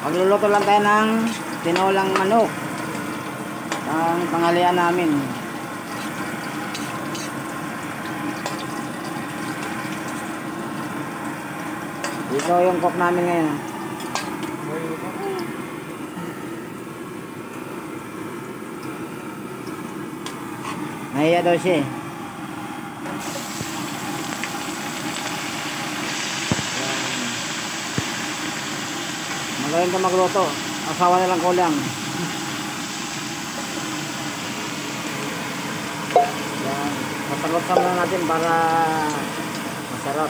Magluluto lang tayo ng tinolang manok. Ang tanghalian namin. Ito yung cook namin ngayon. Nahiya daw siya eh. Magaling ka magluto. Asawa nilang kulang. Yan. Pasagot-sama na natin para masarap.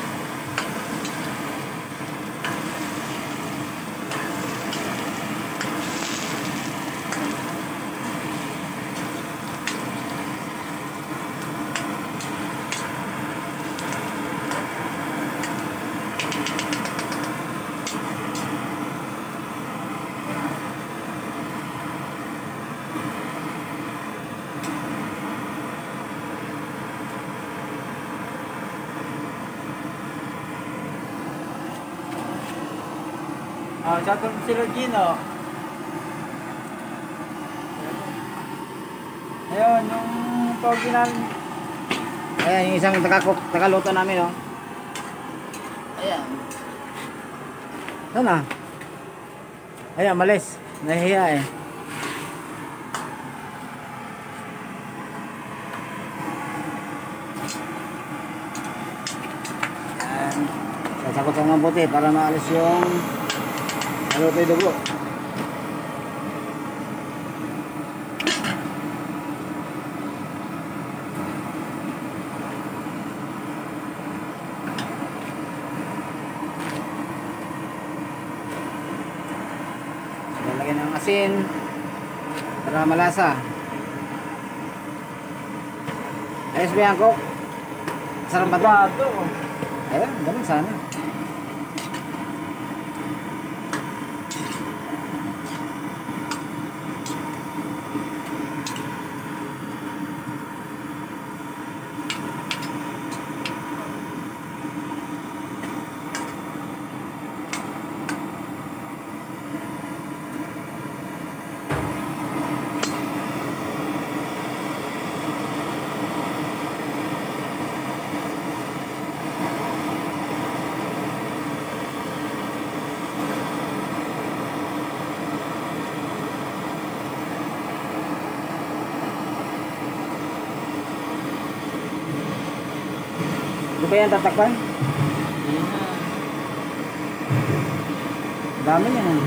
Shout out si Regino. Ayun, yung pogi namin. Ayan, yung isang tagaluto namin, oh. Ayan. Sana? Ayan, malis. Nahihiya eh. Ayan. Sasakot sa mga buti para maalis yung naluto yung dugo. Lalagyan ng asin para malasa. Ayos ba yan, Kok? Sarap ba ito? Ayun, ganun sana. Di ba yan tatakpan? Dami yan eh.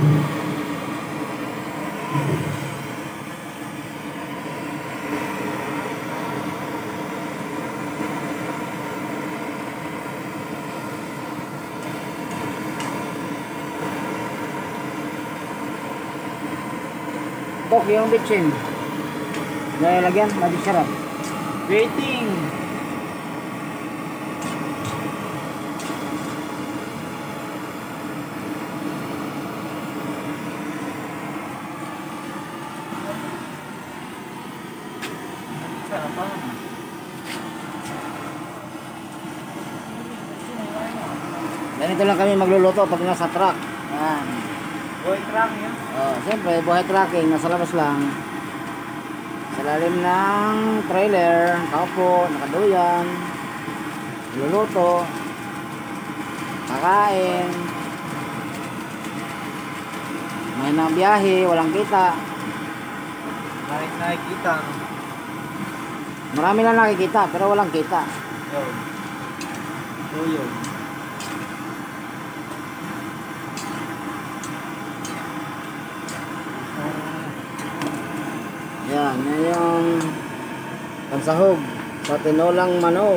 Kok, yung bitchin. Dahil lagyan, mabit sarap. Waiting. Ganito lang kami magluluto pag nasa truck. Yan. Boy truck yan. Oh, siyempre, buhay trucking, nasa labas lang. Sa lalim ng trailer, kaupo, nakaduyan, luluto, kakain, may nang biyahe, walang kita. Nakikita. Marami lang nakikita, pero walang kita. Yun. So yun. Yan, yan yung pansahog sa tinolang manok.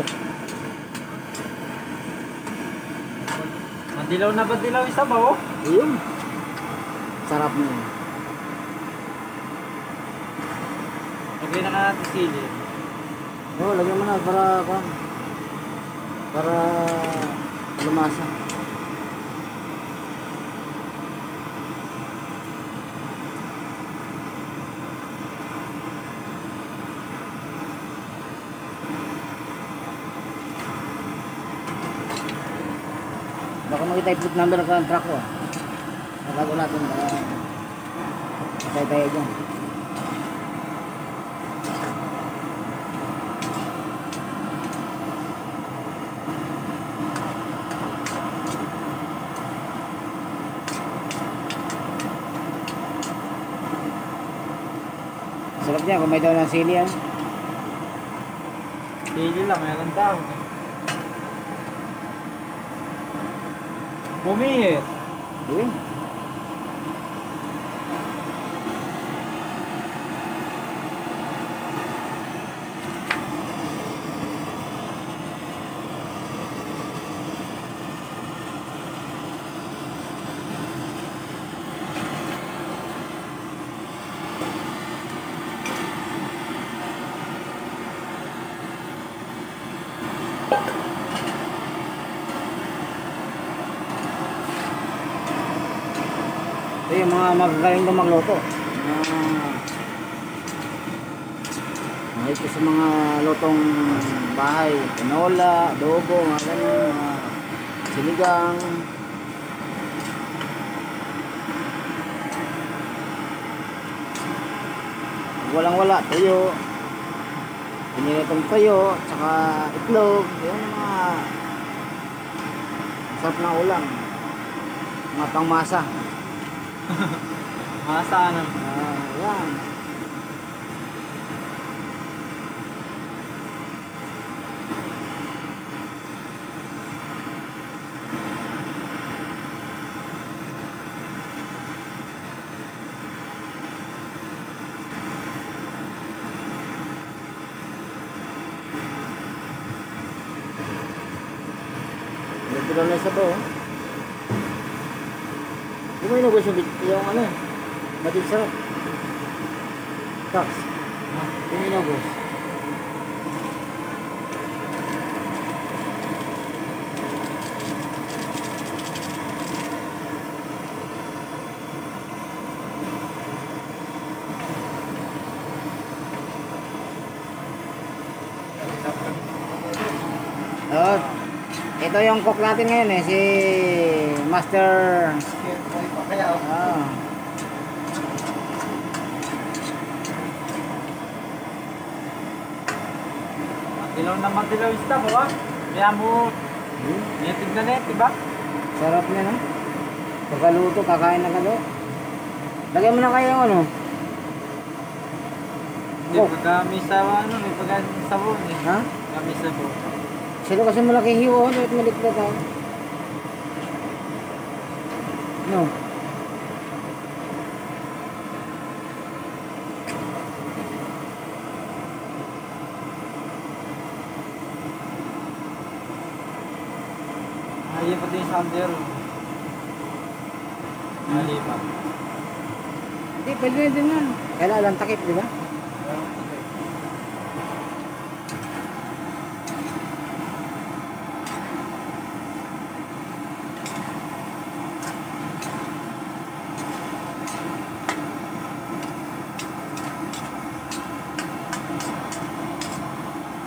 Madilaw na ba dilaw isa ba oh? Ayun. Sarap niya. Lagay na ka natin sili. Oo, lagyan mo na para lumasa. Baka makita yung plate number ng truck ko. Nagago natin patay tayo dyan. Sarap niya kung may daw ng sili yan. Sili lang, meron daw. Bumihit. Yun. Ito yung mga magagaling na magluto. Ito sa mga lutong bahay, tinola, adobo, mga ganyan, mga sinigang. Walang-wala, tuyo. Pinilitong tuyo, tsaka itlog. Yung mga sarap na ulam. Mga pangmasa. Masa ano? Yan. Dito lang sa to. Hindi mo inubos yung ano, matig sarap. Tax. Hindi mo inubos. Ito yung cook natin ngayon eh, si Master. Madilaw na madilaw yung stuff, oh. Kaya mo, netig na net, diba? Sarap niya, no? Pagkaluto, kakain na kalo. Lagyan mo na kayo yung ano? Hindi, pagkami sa ano, may pagkami sa sabon eh. Ha? Kami sa sabon. Sino kasi malaking hiwo, at malikot tayo. No? Ayun pati yung sander. Mali pa. Hindi, pwede na din yan. Kailangan takip, di ba?